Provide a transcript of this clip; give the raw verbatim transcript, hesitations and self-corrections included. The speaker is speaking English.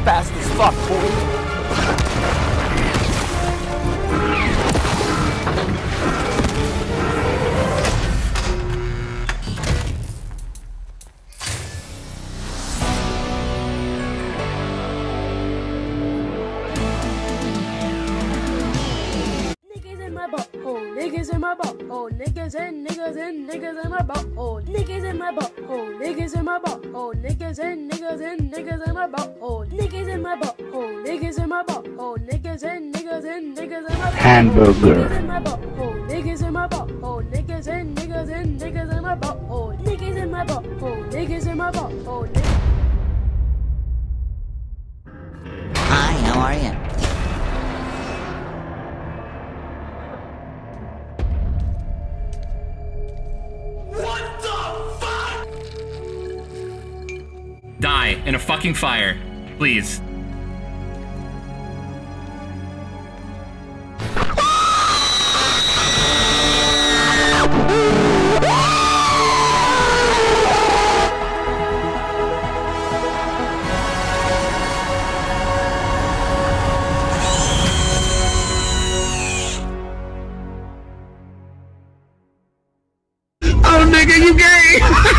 fast as fuck, boy. Niggas in my butthole, niggas and niggas and niggas in my butthole, niggas in my butthole, niggas in my butthole, niggas and niggas and niggas in my butthole, niggas in my butthole, niggas in my butthole, niggas and niggas and niggas in my hamburger. Niggas in my butthole, niggas and niggas and niggas in my butthole, niggas in my butthole, niggas in my butthole. Hi, how are you? Die in a fucking fire, please. Oh, nigga, you gay!